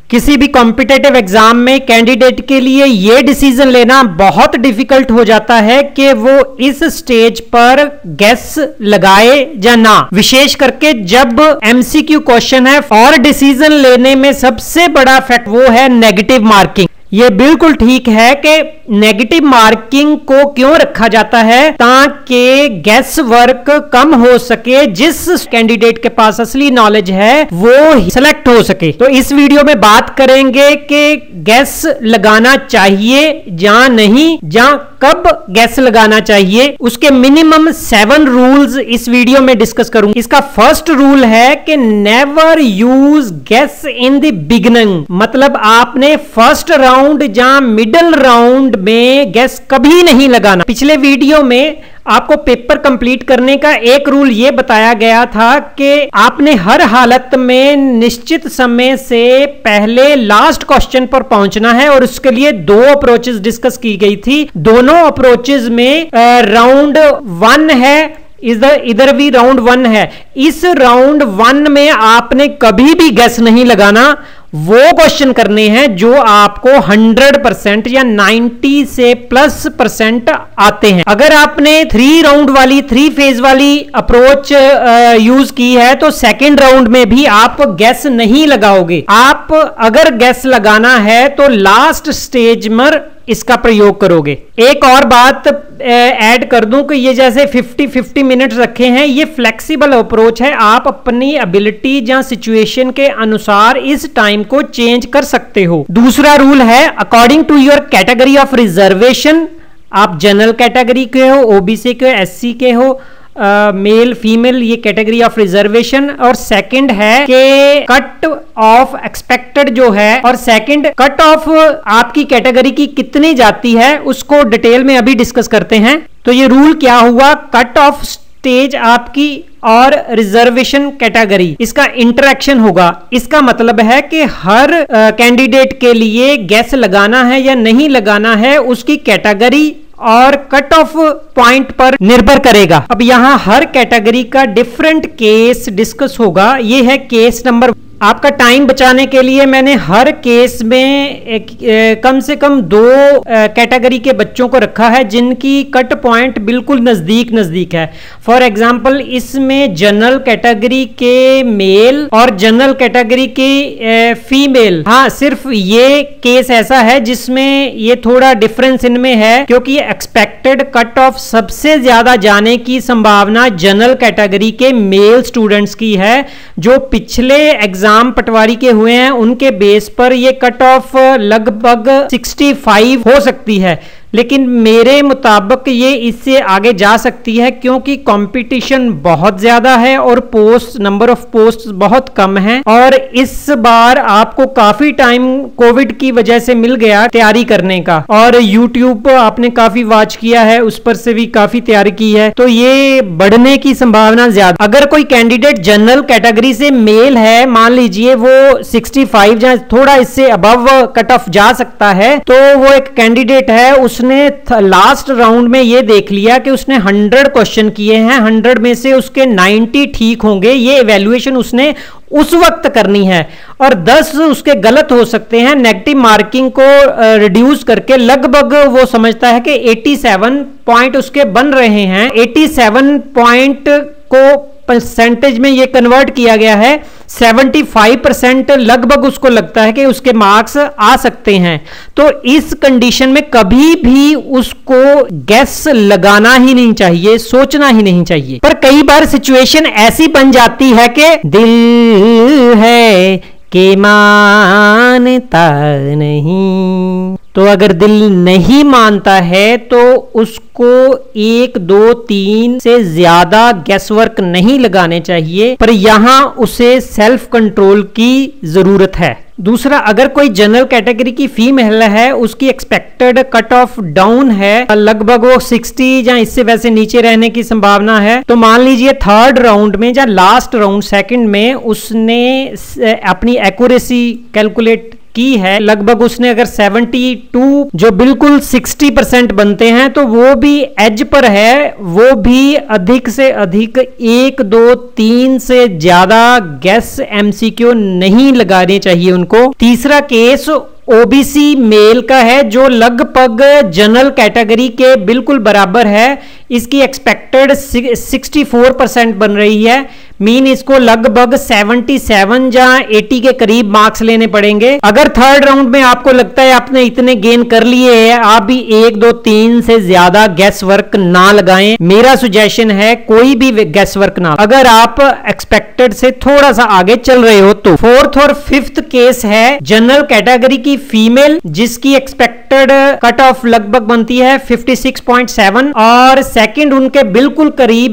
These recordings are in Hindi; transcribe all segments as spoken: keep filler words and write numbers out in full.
किसी भी कॉम्पिटिटिव एग्जाम में कैंडिडेट के लिए यह डिसीजन लेना बहुत डिफिकल्ट हो जाता है कि वो इस स्टेज पर गेस लगाए या ना, विशेष करके जब एमसीक्यू क्वेश्चन है। और डिसीजन लेने में सबसे बड़ा फैक्ट वो है नेगेटिव मार्किंग। ये बिल्कुल ठीक है कि नेगेटिव मार्किंग को क्यों रखा जाता है, ताकि गेस वर्क कम हो सके, जिस कैंडिडेट के पास असली नॉलेज है वो सिलेक्ट हो सके। तो इस वीडियो में बात करेंगे कि गेस लगाना चाहिए या नहीं, या कब गेस लगाना चाहिए, उसके मिनिमम सेवन रूल्स इस वीडियो में डिस्कस करूंगा। इसका फर्स्ट रूल है कि never use guess in the beginning, मतलब आपने फर्स्ट राउंड या मिडिल राउंड में गेस कभी नहीं लगाना। पिछले वीडियो में आपको पेपर कंप्लीट करने का एक रूल यह बताया गया था कि आपने हर हालत में निश्चित समय से पहले लास्ट क्वेश्चन पर पहुंचना है, और उसके लिए दो अप्रोचेस डिस्कस की गई थी। दोनों अप्रोचेस में राउंड वन है, इधर इधर भी राउंड वन है। इस राउंड वन में आपने कभी भी गेस नहीं लगाना, वो क्वेश्चन करने हैं जो आपको हंड्रेड परसेंट या नाइंटी से प्लस परसेंट आते हैं। अगर आपने थ्री राउंड वाली थ्री फेज वाली अप्रोच यूज की है तो सेकंड राउंड में भी आप गैस नहीं लगाओगे। आप अगर गैस लगाना है तो लास्ट स्टेज में इसका प्रयोग करोगे। एक और बात ऐड कर दूं कि ये जैसे फिफ्टी फिफ्टी मिनट रखे हैं, ये फ्लेक्सिबल अप्रोच है। आप अपनी एबिलिटी या सिचुएशन के अनुसार इस टाइम को चेंज कर सकते हो। दूसरा रूल है according to your category of reservation, आप जनरल कैटेगरी के हो, ओबीसी के हो, एससी के हो, मेल फीमेल, ये कैटेगरी ऑफ रिजर्वेशन। और सेकंड है कि कट ऑफ एक्सपेक्टेड जो है, और सेकंड कट ऑफ आपकी कैटेगरी की कितनी जाती है उसको डिटेल में अभी डिस्कस करते हैं। तो ये रूल क्या हुआ, कट ऑफ स्टेज आपकी और रिजर्वेशन कैटेगरी, इसका इंटरेक्शन होगा। इसका मतलब है कि हर कैंडिडेट के लिए गैस लगाना है या नहीं लगाना है उसकी कैटेगरी और कट ऑफ पॉइंट पर निर्भर करेगा। अब यहां हर कैटेगरी का डिफरेंट केस डिस्कस होगा। ये है केस नंबर। आपका टाइम बचाने के लिए मैंने हर केस में एक, ए, कम से कम दो कैटेगरी के बच्चों को रखा है जिनकी कट पॉइंट बिल्कुल नजदीक नजदीक है। फॉर एग्जांपल इसमें जनरल कैटेगरी के मेल और जनरल कैटेगरी के ए, फीमेल, हाँ सिर्फ ये केस ऐसा है जिसमें ये थोड़ा डिफरेंस इनमें है, क्योंकि एक्सपेक्टेड कट ऑफ सबसे ज्यादा जाने की संभावना जनरल कैटेगरी के मेल स्टूडेंट्स की है, जो पिछले एग्जाम एग्जाम पटवारी के हुए हैं उनके बेस पर ये कट ऑफ लगभग पैंसठ हो सकती है। लेकिन मेरे मुताबिक ये इससे आगे जा सकती है, क्योंकि कंपटीशन बहुत ज्यादा है और पोस्ट नंबर ऑफ पोस्ट बहुत कम है। और इस बार आपको काफी टाइम कोविड की वजह से मिल गया तैयारी करने का, और यूट्यूब आपने काफी वॉच किया है, उस पर से भी काफी तैयारी की है, तो ये बढ़ने की संभावना ज्यादा। अगर कोई कैंडिडेट जनरल कैटेगरी से मेल है, मान लीजिए वो पैंसठ या थोड़ा इससे अबव कट ऑफ जा सकता है, तो वो एक कैंडिडेट है, उसने लास्ट राउंड में ये देख लिया कि उसने हंड्रेड क्वेश्चन किए हैं, हंड्रेड में से उसके नाइंटी ठीक होंगे, ये इवैल्यूएशन उसने उस वक्त करनी है, और दस उसके गलत हो सकते हैं। नेगेटिव मार्किंग को रिड्यूस करके लगभग वो समझता है कि सत्तासी पॉइंट उसके बन रहे हैं। सत्तासी पॉइंट को परसेंटेज में ये कन्वर्ट किया गया है, पचहत्तर परसेंट लगभग उसको लगता है कि उसके मार्क्स आ सकते हैं। तो इस कंडीशन में कभी भी उसको गैस लगाना ही नहीं चाहिए, सोचना ही नहीं चाहिए। पर कई बार सिचुएशन ऐसी बन जाती है कि दिल है कि मानता नहीं, तो अगर दिल नहीं मानता है तो उसको एक दो तीन से ज्यादा गैस वर्क नहीं लगाने चाहिए, पर यहां उसे सेल्फ कंट्रोल की जरूरत है। दूसरा, अगर कोई जनरल कैटेगरी की फीमेल है, उसकी एक्सपेक्टेड कट ऑफ डाउन है, लगभग वो साठ या इससे वैसे नीचे रहने की संभावना है, तो मान लीजिए थर्ड राउंड में या लास्ट राउंड सेकंड में उसने अपनी एक्यूरेसी कैलकुलेट की है, लगभग उसने अगर बहत्तर जो बिल्कुल साठ परसेंट बनते हैं तो वो भी एज पर है, वो भी अधिक से अधिक एक दो तीन से ज्यादा गेस एमसीक्यू नहीं लगाने चाहिए उनको। तीसरा केस ओबीसी मेल का है जो लगभग जनरल कैटेगरी के बिल्कुल बराबर है, इसकी एक्सपेक्टेड चौंसठ परसेंट बन रही है, मीन इसको लगभग सतहत्तर या अस्सी के करीब मार्क्स लेने पड़ेंगे। अगर थर्ड राउंड में आपको लगता है आपने इतने गेन कर लिए हैं, आप भी एक दो तीन से ज्यादा गेस वर्क ना लगाएं, मेरा सुजेशन है कोई भी गेस वर्क ना, अगर आप एक्सपेक्टेड से थोड़ा सा आगे चल रहे हो तो। फोर्थ और फिफ्थ केस है जनरल कैटेगरी की फीमेल जिसकी एक्सपेक्टेड कट ऑफ लगभग बनती है छप्पन पॉइंट सात और सेकंड उनके बिल्कुल करीब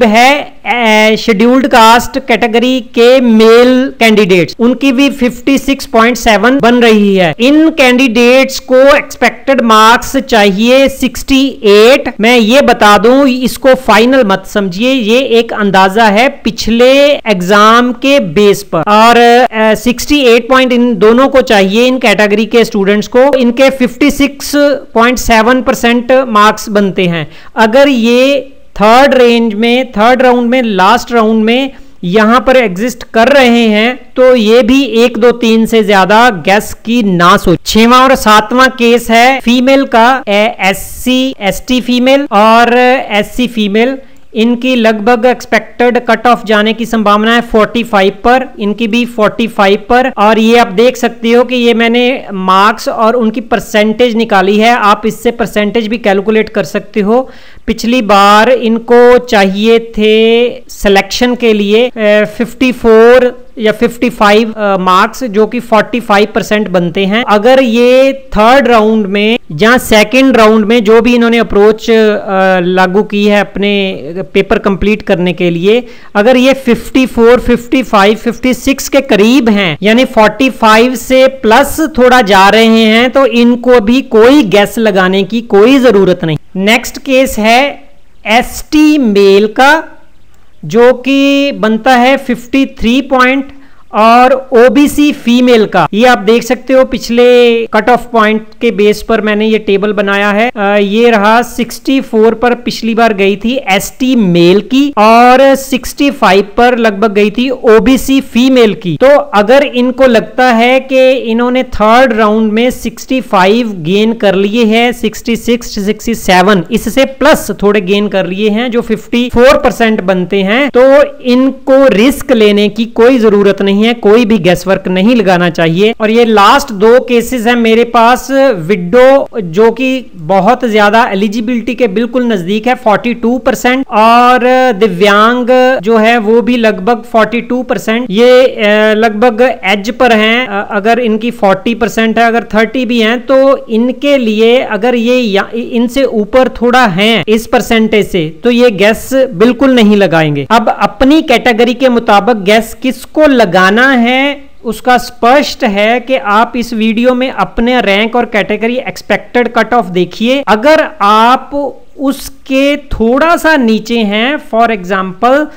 है शेड्यूल्ड कास्ट कैटेगरी के मेल कैंडिडेट्स, उनकी भी छप्पन पॉइंट सात बन रही है। इन कैंडिडेट्स को एक्सपेक्टेड मार्क्स चाहिए अड़सठ। मैं ये बता दूं, इसको फाइनल मत समझिए, ये एक अंदाजा है पिछले एग्जाम के बेस पर, और अड़सठ पॉइंट इन दोनों को चाहिए, इन कैटेगरी के स्टूडेंट्स को। इनके छप्पन पॉइंट सात परसेंट मार्क्स बनते हैं। अगर ये थर्ड रेंज में, थर्ड राउंड में, लास्ट राउंड में यहां पर एग्जिस्ट कर रहे हैं तो ये भी एक दो तीन से ज्यादा गैस की ना सोच। छठवां और सातवां केस है फीमेल का, एससी एसटी फीमेल और एससी फीमेल, इनकी लगभग एक्सपेक्टेड कट ऑफ जाने की संभावना है पैंतालीस पर, इनकी भी पैंतालीस पर, और ये आप देख सकते हो कि ये मैंने मार्क्स और उनकी परसेंटेज निकाली है, आप इससे परसेंटेज भी कैलकुलेट कर सकते हो। पिछली बार इनको चाहिए थे सिलेक्शन के लिए चौवन या पचपन मार्क्स जो कि पैंतालीस परसेंट बनते हैं। अगर ये थर्ड राउंड में या सेकंड राउंड में जो भी इन्होंने अप्रोच लागू की है अपने पेपर कंप्लीट करने के लिए, अगर ये चौवन, पचपन, छप्पन के करीब हैं, यानी पैंतालीस से प्लस थोड़ा जा रहे हैं, तो इनको भी कोई गैस लगाने की कोई जरूरत नहीं। नेक्स्ट केस है एसटी मेल का जो कि बनता है तिरेपन पॉइंट, और ओबीसी फीमेल का ये आप देख सकते हो पिछले कट ऑफ पॉइंट के बेस पर मैंने ये टेबल बनाया है। आ, ये रहा चौंसठ पर पिछली बार गई थी एसटी मेल की और पैंसठ पर लगभग गई थी ओबीसी फीमेल की। तो अगर इनको लगता है कि इन्होंने थर्ड राउंड में पैंसठ गेन कर लिए हैं, छियासठ, सड़सठ, इससे प्लस थोड़े गेन कर लिए हैं जो चौवन परसेंट बनते हैं, तो इनको रिस्क लेने की कोई जरूरत नहीं है, कोई भी गैस वर्क नहीं लगाना चाहिए। और ये लास्ट दो केसेस हैं मेरे पास, विडो जो कि बहुत ज्यादा एलिजिबिलिटी के बिल्कुल नजदीक है बयालीस परसेंट, और दिव्यांग जो है वो भी लगभग बयालीस परसेंट, ये लगभग एज पर हैं। अगर इनकी चालीस परसेंट है, अगर तीस भी हैं तो इनके लिए अगर ये इनसे ऊपर थोड़ा हैं इस परसेंटेज से, तो ये गैस बिल्कुल नहीं लगाएंगे। अब अपनी कैटेगरी के मुताबिक गैस किसको लगाना है उसका स्पष्ट है कि आप इस वीडियो में अपने रैंक और कैटेगरी एक्सपेक्टेड कट ऑफ देखिए। अगर आप उसके थोड़ा सा नीचे हैं, फॉर एग्जांपल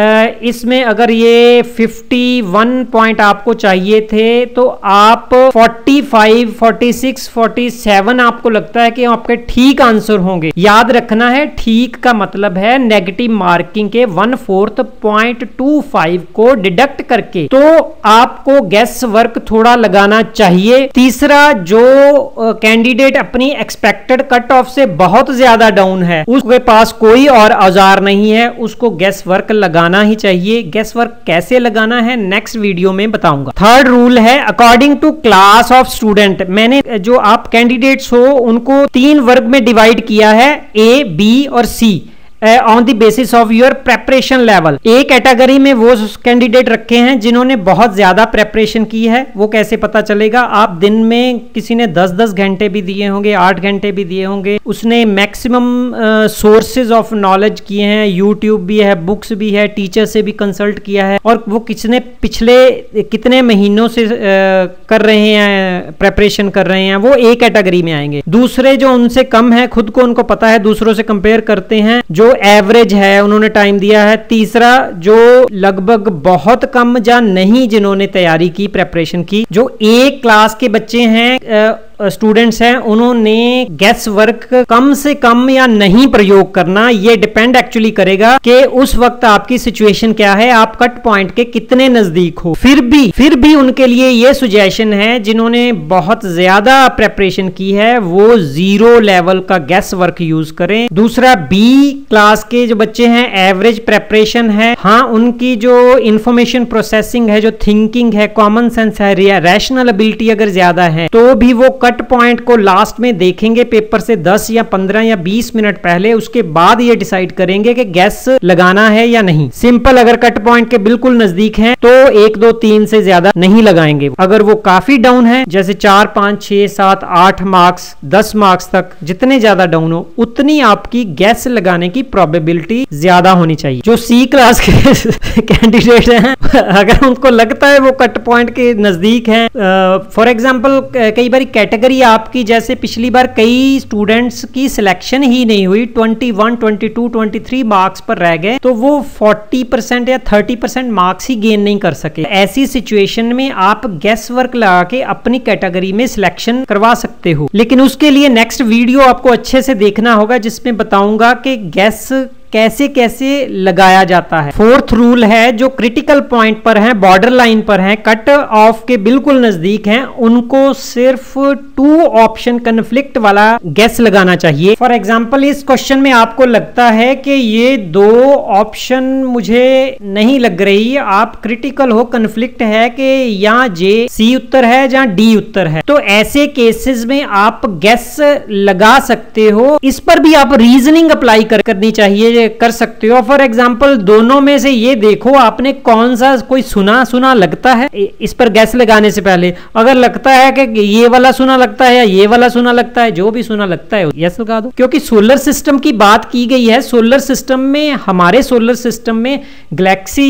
इसमें अगर ये इक्यावन पॉइंट आपको चाहिए थे तो आप पैंतालीस, छियालीस, सैंतालीस आपको लगता है कि आपके ठीक आंसर होंगे। याद रखना है ठीक का मतलब है नेगेटिव मार्किंग के one fourth point two five को डिडक्ट करके, तो आपको गैस वर्क थोड़ा लगाना चाहिए। तीसरा, जो कैंडिडेट अपनी एक्सपेक्टेड कट ऑफ से बहुत ज्यादा डाउन है, उसके पास कोई और औजार नहीं है, उसको गैस वर्क लगा लगाना ही चाहिए। गैस वर्क कैसे लगाना है नेक्स्ट वीडियो में बताऊंगा। थर्ड रूल है according to class of student. मैंने जो आप कैंडिडेट्स हो उनको तीन वर्ग में डिवाइड किया है, ए, बी और C, on the basis of your preparation level. A category में वो कैंडिडेट रखे हैं जिन्होंने बहुत ज्यादा प्रेपरेशन की है। वो कैसे पता चलेगा? आप दिन में किसी ने दस दस घंटे भी दिए होंगे, आठ घंटे भी दिए होंगे, उसने मैक्सिमम सोर्सेज ऑफ नॉलेज किए हैं, यूट्यूब भी है, बुक्स भी है, टीचर से भी कंसल्ट किया है, और वो किसने पिछले कितने महीनों से uh, कर रहे हैं, प्रेपरेशन कर रहे हैं, वो ए कैटेगरी में आएंगे। दूसरे जो उनसे कम है, खुद को उनको पता है, दूसरों से कंपेयर करते हैं, जो एवरेज है उन्होंने टाइम दिया है। तीसरा जो लगभग बहुत कम या नहीं जिन्होंने तैयारी की, प्रेपरेशन की, जो एक क्लास के बच्चे हैं, स्टूडेंट्स हैं, उन्होंने गैस वर्क कम से कम या नहीं प्रयोग करना। ये डिपेंड एक्चुअली करेगा कि उस वक्त आपकी सिचुएशन क्या है, आप कट पॉइंट के कितने नजदीक हो। फिर भी फिर भी उनके लिए ये सुजेशन है जिन्होंने बहुत ज्यादा प्रेपरेशन की है वो जीरो लेवल का गैस वर्क यूज करें। दूसरा, बी क्लास के जो बच्चे हैं, एवरेज प्रेपरेशन है, हाँ उनकी जो इंफॉर्मेशन प्रोसेसिंग है, जो थिंकिंग है, कॉमन सेंस है, रैशनल एबिलिटी अगर ज्यादा है तो भी वो कट पॉइंट को लास्ट में देखेंगे पेपर से दस या पंद्रह या बीस मिनट पहले, उसके बाद ये डिसाइड करेंगे कि गैस लगाना है या नहीं। सिंपल, अगर कट पॉइंट के बिल्कुल नजदीक हैं तो एक दो तीन से ज्यादा नहीं लगाएंगे। अगर वो काफी डाउन है, जैसे चार पांच छह सात आठ मार्क्स, दस मार्क्स तक, जितने ज्यादा डाउन हो उतनी आपकी गैस लगाने की प्रोबेबिलिटी ज्यादा होनी चाहिए। जो सी क्लास के कैंडिडेट हैं, अगर उनको लगता है वो कट पॉइंट के नजदीक हैं, फॉर एग्जाम्पल कई बार कैटेगरी आपकी, जैसे पिछली बार कई स्टूडेंट्स की सिलेक्शन ही नहीं हुई, इक्कीस, बाईस, तेईस मार्क्स पर रह गए, तो वो चालीस परसेंट या तीस परसेंट मार्क्स ही गेन नहीं कर सके। ऐसी सिचुएशन में आप गैस वर्क लगा के अपनी कैटेगरी में सिलेक्शन करवा सकते हो, लेकिन उसके लिए नेक्स्ट वीडियो आपको अच्छे से देखना होगा जिसमें बताऊंगा कि गैस कैसे कैसे लगाया जाता है। फोर्थ रूल है, जो क्रिटिकल पॉइंट पर है, बॉर्डर लाइन पर है, कट ऑफ के बिल्कुल नजदीक हैं, उनको सिर्फ टू ऑप्शन कन्फ्लिक्ट वाला गैस लगाना चाहिए। फॉर एग्जांपल, इस क्वेश्चन में आपको लगता है कि ये दो ऑप्शन मुझे नहीं लग रही, आप क्रिटिकल हो, कन्फ्लिक्ट है कि यहाँ जे सी उत्तर है या डी उत्तर है, तो ऐसे केसेस में आप गैस लगा सकते हो। इस पर भी आप रीजनिंग अप्लाई कर, करनी चाहिए, कर सकते हो। फॉर एग्जाम्पल, दोनों में से ये देखो आपने कौन सा कोई सुना सुना लगता है इस पर गैस लगाने से पहले। अगर लगता है कि ये वाला सुना लगता है या ये वाला सुना लगता है, जो भी सुना लगता है यस लगा दो। क्योंकि सोलर सिस्टम की बात की गई है, सोलर सिस्टम में, हमारे सोलर सिस्टम में गैलेक्सी,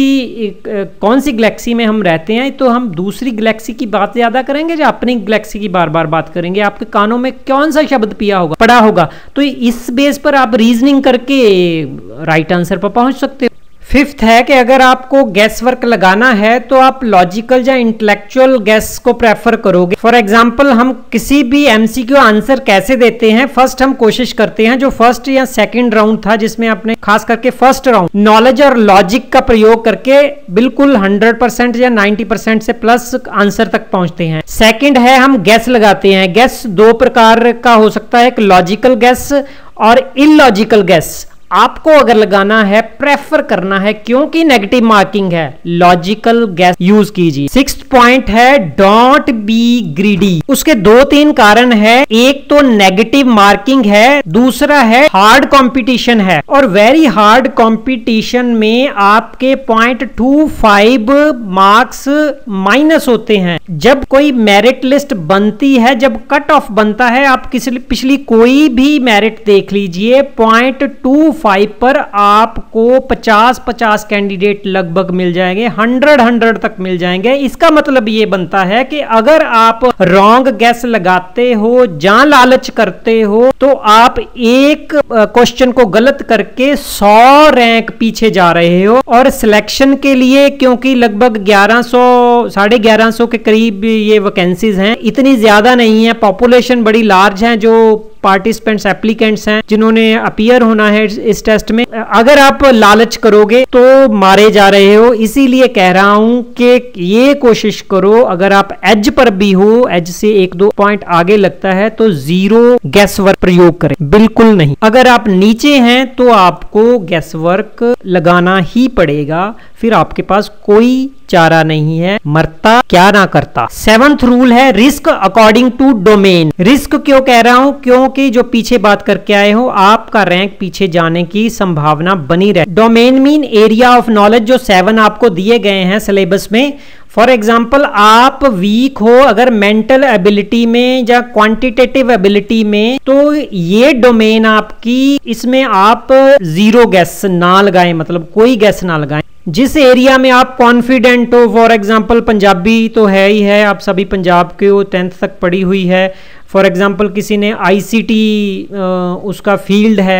कौन सी गैलेक्सी में हम रहते हैं, तो हम दूसरी गैलेक्सी की बात ज्यादा करेंगे या अपनी गैलेक्सी की बार बार बात करेंगे? आपके कानों में कौन सा शब्द पिया होगा, पड़ा होगा? तो इस बेस पर आप रीजनिंग करके राइट आंसर पर पहुंच सकते हो। फिफ्थ है कि अगर आपको गैस वर्क लगाना है तो आप लॉजिकल या इंटेलेक्चुअल गैस को प्रेफर करोगे। फॉर एग्जांपल, हम किसी भी एमसीक्यू आंसर कैसे देते हैं, फर्स्ट हम कोशिश करते हैं, जो फर्स्ट या सेकंड राउंड था जिसमें आपने खास करके फर्स्ट राउंड नॉलेज और लॉजिक का प्रयोग करके बिल्कुल हंड्रेड परसेंट या नाइन्टी परसेंट से प्लस आंसर तक पहुंचते हैं। सेकेंड है हम गैस लगाते हैं। गैस दो प्रकार का हो सकता है, एक लॉजिकल गैस और इलॉजिकल गैस। आपको अगर लगाना है, प्रेफर करना है, क्योंकि नेगेटिव मार्किंग है, लॉजिकल गैस यूज कीजिए। सिक्स्थ पॉइंट है, डोंट बी ग्रीडी। उसके दो तीन कारण है, एक तो नेगेटिव मार्किंग है, दूसरा है हार्ड कंपटीशन है, और वेरी हार्ड कंपटीशन में आपके point two five marks minus होते हैं। जब कोई मेरिट लिस्ट बनती है, जब कट ऑफ बनता है, आप किसी पिछली कोई भी मेरिट देख लीजिए, पॉइंट टू फाइव पर आपको पचास पचास कैंडिडेट लगभग मिल जाएंगे, हंड्रेड हंड्रेड तक मिल जाएंगे। इसका मतलब ये बनता है कि अगर आप रॉन्ग गैस लगाते हो, जहां लालच करते हो, तो आप एक क्वेश्चन को गलत करके सौ रैंक पीछे जा रहे हो। और सिलेक्शन के लिए, क्योंकि लगभग ग्यारह सौ साढ़े ग्यारह सौ के करीब ये वैकेंसीज हैं, इतनी ज्यादा नहीं है, पॉपुलेशन बड़ी लार्ज है, जो पार्टिसिपेंट्स, एप्लीकेंट्स हैं जिन्होंने अपीयर होना है इस टेस्ट में, अगर आप लालच करोगे तो मारे जा रहे हो। इसीलिए कह रहा हूं कि ये कोशिश करो, अगर आप एज पर भी हो, एज से एक दो पॉइंट आगे लगता है, तो जीरो गैस वर्क प्रयोग करें, बिल्कुल नहीं। अगर आप नीचे हैं तो आपको गैस वर्क लगाना ही पड़ेगा, फिर आपके पास कोई चारा नहीं है, मरता क्या ना करता। सेवंथ रूल है, risk according to domain. Risk क्यों कह रहा हूं? क्योंकि जो पीछे बात करके आए हो, आपका रैंक पीछे जाने की संभावना बनी रहे। Domain mean area of knowledge, जो सेवन आपको दिए गए हैं सिलेबस में। फॉर एग्जाम्पल, आप वीक हो अगर मेंटल एबिलिटी में या क्वांटिटेटिव एबिलिटी में, तो ये डोमेन आपकी, इसमें आप जीरो गैस ना लगाएं, मतलब कोई गैस ना लगाएं। जिस एरिया में आप कॉन्फिडेंट हो, फॉर एग्जांपल पंजाबी तो है ही है, आप सभी पंजाब के हो, टेंथ तक पढ़ी हुई है। फॉर एग्जांपल किसी ने आईसीटी उसका फील्ड है,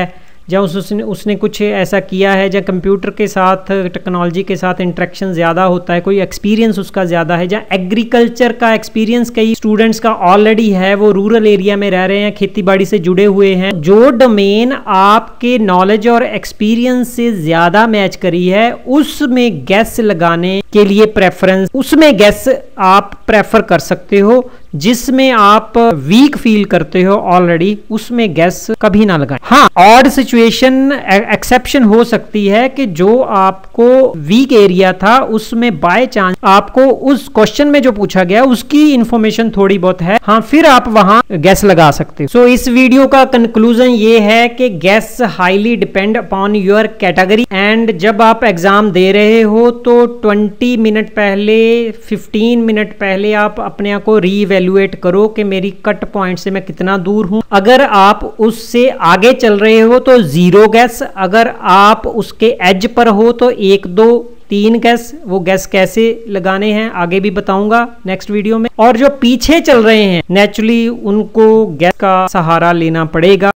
या उस, उसने उसने कुछ ऐसा किया है, या कंप्यूटर के साथ टेक्नोलॉजी के साथ इंटरेक्शन ज़्यादा होता है, कोई एक्सपीरियंस उसका ज़्यादा है, या एग्रीकल्चर का एक्सपीरियंस कई स्टूडेंट्स का ऑलरेडी है, वो रूरल एरिया में रह रहे हैं, खेती बाड़ी से जुड़े हुए हैं। जो डोमेन आपके नॉलेज और एक्सपीरियंस से ज़्यादा मैच करी है उसमें गैस लगाने के लिए प्रेफरेंस, उसमें गैस आप प्रेफर कर सकते हो। जिसमें आप वीक फील करते हो ऑलरेडी, उसमें गैस कभी ना लगाएं। हाँ, ऑड सिचुएशन एक्सेप्शन हो सकती है कि जो आपको वीक एरिया था उसमें बाय चांस आपको उस क्वेश्चन में जो पूछा गया उसकी इंफॉर्मेशन थोड़ी बहुत है, हाँ, फिर आप वहां गैस लगा सकते हो। सो so, इस वीडियो का कंक्लूजन ये है कि guess highly depend upon your category, and जब आप एग्जाम दे रहे हो तो ट्वेंटी मिनट पहले, फिफ्टीन मिनट पहले आप अपने आप को री इवेलुएट करो कि मेरी कट पॉइंट से मैं कितना दूर हूं। अगर आप उससे आगे चल रहे हो तो जीरो गैस, अगर आप उसके एज पर हो तो एक दो तीन गैस। वो गैस कैसे लगाने हैं आगे भी बताऊंगा नेक्स्ट वीडियो में। और जो पीछे चल रहे हैं नेचुरली उनको गैस का सहारा लेना पड़ेगा।